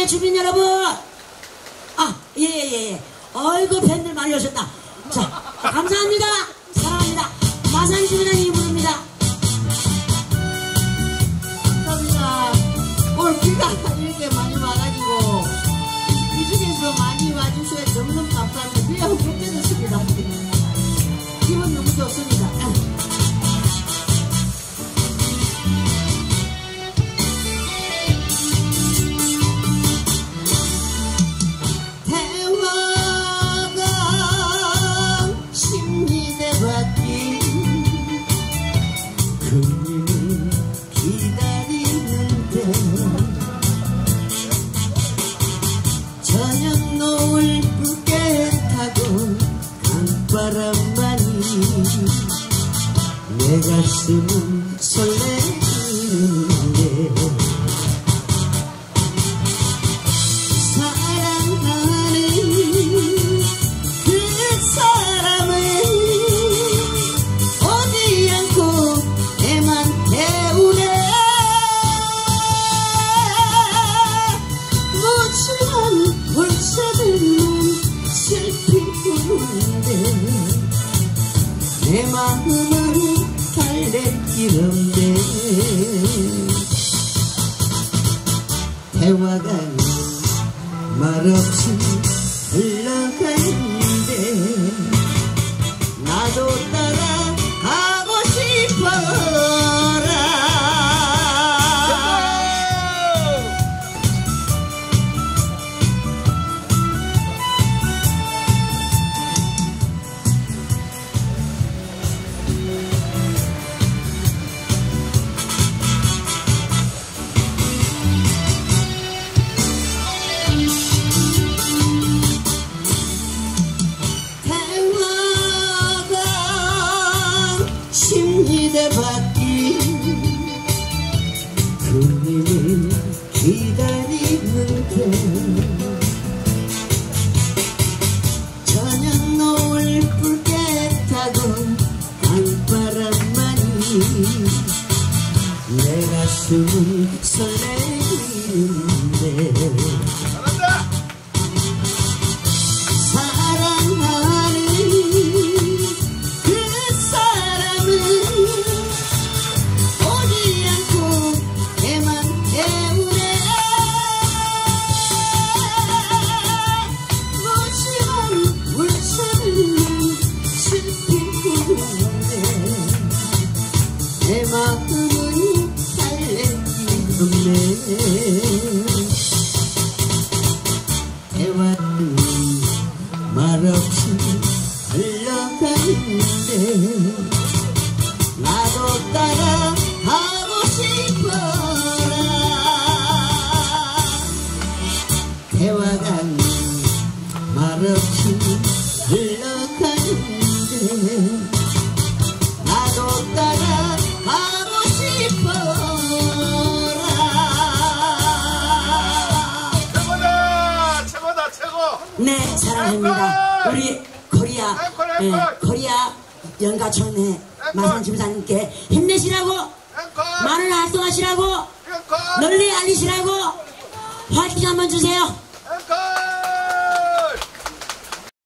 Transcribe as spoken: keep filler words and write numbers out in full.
네, 주민 여러분. 아, 예, 예, 예. 어이구, 팬들 많이 오셨다. 자, 감사합니다. 사랑합니다. 마산 주민의 부릅니다. 감사합니다. 오늘 비가 이렇게 많이 와가지고 이 중에서 많이 와주셔서 너무너무 감사합니다. 비가 훅 떨어졌습니다. 기분 너무 좋습니다. 내 가슴은 설레는데 사랑하는 그 사람은 오지 않고 애만 태우네. 무심한 물새들만 슬피 부는데 내 마음은 달랠 길 없네. 대화가 말없이 흘러가는데 나도 따라가고 싶어라. 심리대받기 그님을 기다리는데 저녁 노을 붉게 타고 강바람만이 내 가슴은 설레는데 내 마음은 달랠 길 없네. 대화는 말없이 흘러가는데 나도 따라가고 싶어라. 대화가 말없이 흘러가는데 나도 따라 가고 싶어라. 최고다, 최고다, 최고. 네, 사랑합니다. 우리 코리아, 예, 코리아 연가촌의 마산 주민사님께 힘내시라고, 많은 활동하시라고, 널리 알리시라고 화이팅 한번 주세요.